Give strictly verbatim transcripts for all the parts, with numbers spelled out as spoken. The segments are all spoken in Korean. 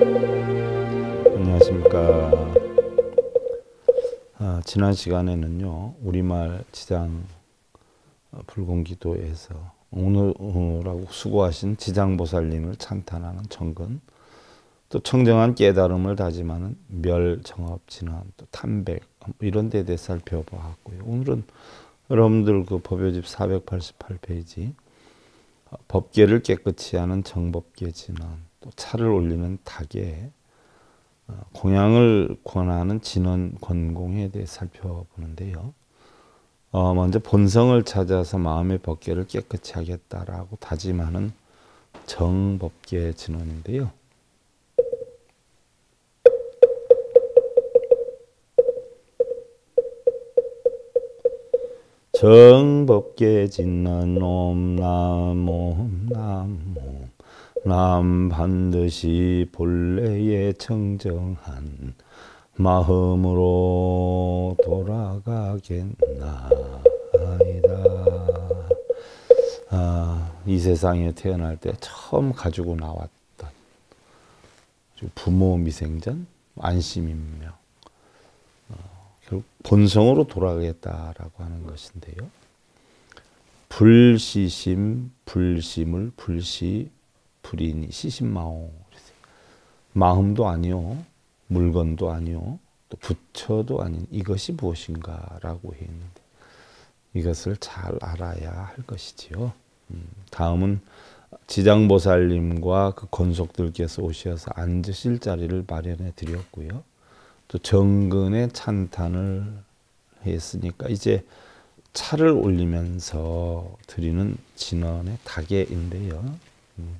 안녕하십니까. 아, 지난 시간에는요, 우리말 지장 불공기도에서 오늘하고 수고하신 지장보살님을 찬탄하는 정근, 또 청정한 깨달음을 다짐하는 멸정업진언, 또 탐백 이런 데에 대해 살펴보았고요. 오늘은 여러분들 그 법요집 사백팔십팔 페이지 법계를 깨끗이 하는 정법계 진언, 또 차를 올리는 닭에 공양을 권하는 진언 권공에 대해 살펴보는데요. 어, 먼저 본성을 찾아서 마음의 법계를 깨끗이 하겠다라고 다짐하는 정법계 진언인데요. 정법계 진언 옴남 옴남 옴 남 반드시 본래의 청정한 마음으로 돌아가겠나이다. 아, 이 세상에 태어날 때 처음 가지고 나왔던 부모 미생전 안심인명, 어, 결국 본성으로 돌아가겠다라고 하는 것인데요. 불시심, 불심을 불시 불이니 시심마오. 마음도 아니요, 물건도 아니요, 또 부처도 아닌 이것이 무엇인가라고 했는데 이것을 잘 알아야 할 것이지요. 음, 다음은 지장보살님과 그 권속들께서 오셔서 앉으실 자리를 마련해 드렸고요. 또 정근의 찬탄을 했으니까 이제 차를 올리면서 드리는 진언의 다계인데요. 음.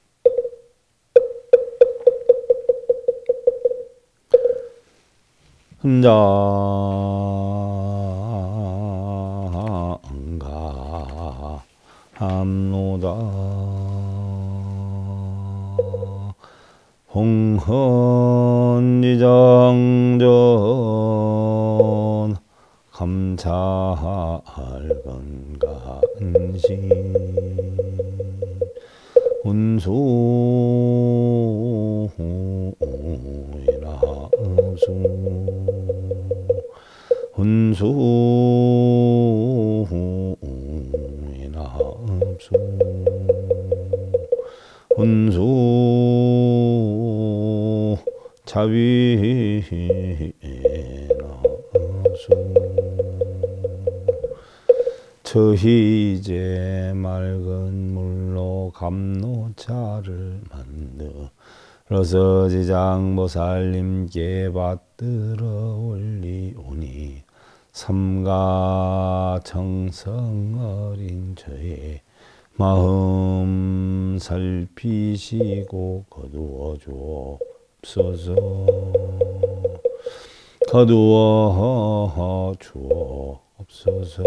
hun자가 함노다 홍헌지장전 감사할 건간신 운수이라 수 운수이나 수 운수 자비나 수 저희제 맑은 물로 감노차를 만들어서 지장보살님께 받들어 올리오니 삼가 정성 어린 저의 마음 살피시고 거두어 주옵소서. 거두어 주옵소서.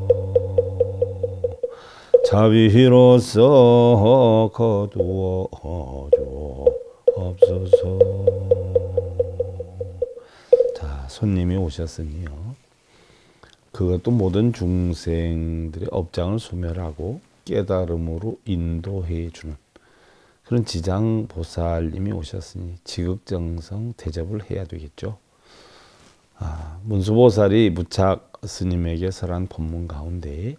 자비로서 거두어 주옵소서. 자, 손님이 오셨으니요, 그것도 모든 중생들의 업장을 소멸하고 깨달음으로 인도해 주는 그런 지장보살님이 오셨으니 지극정성 대접을 해야 되겠죠. 아, 문수보살이 무착 스님에게 설한 법문 가운데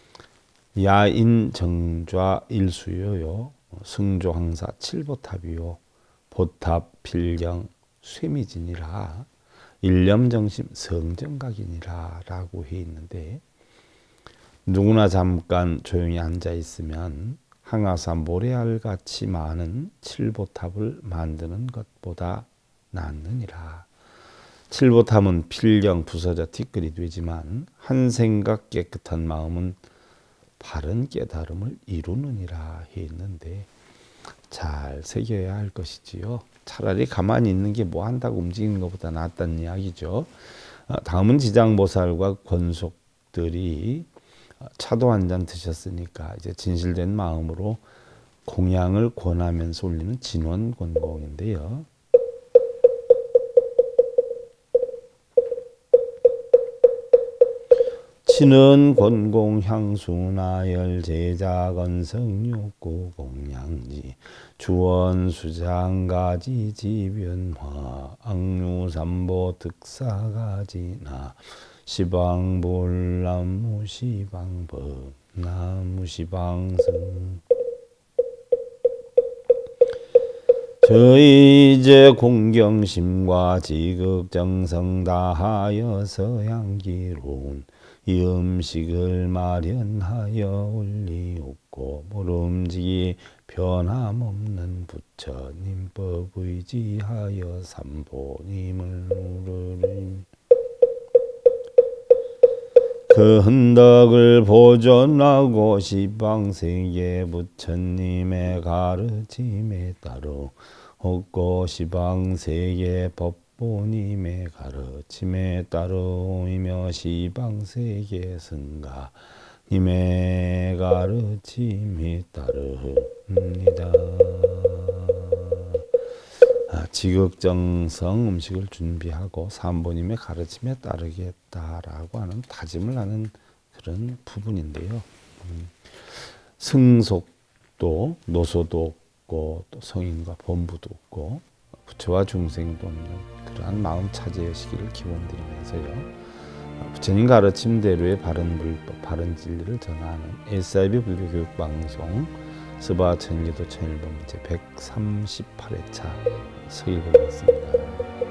야인 정좌 일수요요 승조항사 칠보탑이요 보탑 필경 쇠미진이라 일념정심 성정각이니라 라고 해 있는데, 누구나 잠깐 조용히 앉아 있으면 항아사 모래알같이 많은 칠보탑을 만드는 것보다 낫느니라. 칠보탑은 필경 부서져 티끌이 되지만 한 생각 깨끗한 마음은 바른 깨달음을 이루느니라 했는데 잘 새겨야 할 것이지요. 차라리 가만히 있는 게 뭐 한다고 움직이는 것보다 낫다는 이야기죠. 다음은 지장보살과 권속들이 차도 한 잔 드셨으니까 이제 진실된 마음으로 공양을 권하면서 올리는 진원권공인데요. 신은 권공 향수 나열 제자 건성 욕구 공양지 주원수장가지지변화 악류삼보 득사가지나 시방불나무시방법 나무시방승 저이제 공경심과 지극정성 다하여서 향기로운 이 음식을 마련하여 올리옵고 모름지기 변함없는 부처님법 의지하여 삼보님을 누르리. 그 흔덕을 보존하고 시방세계 부처님의 가르침에 따라 얻고 시방세계 법보님의 가르침에 따르며 시방세계 승가님의 가르침에 따릅니다. 아, 지극정성 음식을 준비하고 삼보님의 가르침에 따르겠다라고 하는 다짐을 하는 그런 부분인데요. 음, 승속도 노소도 없고 또 성인과 범부도 없고 부처와 중생도 없는 그러한 마음 차지하시기를 기원드리면서요. 부처님 가르침대로의 바른 불법, 바른 진리를 전하는 에스아이비 불교교육방송 스바 천기도 천일범 제 백삼십팔 회차 서일범이었습니다.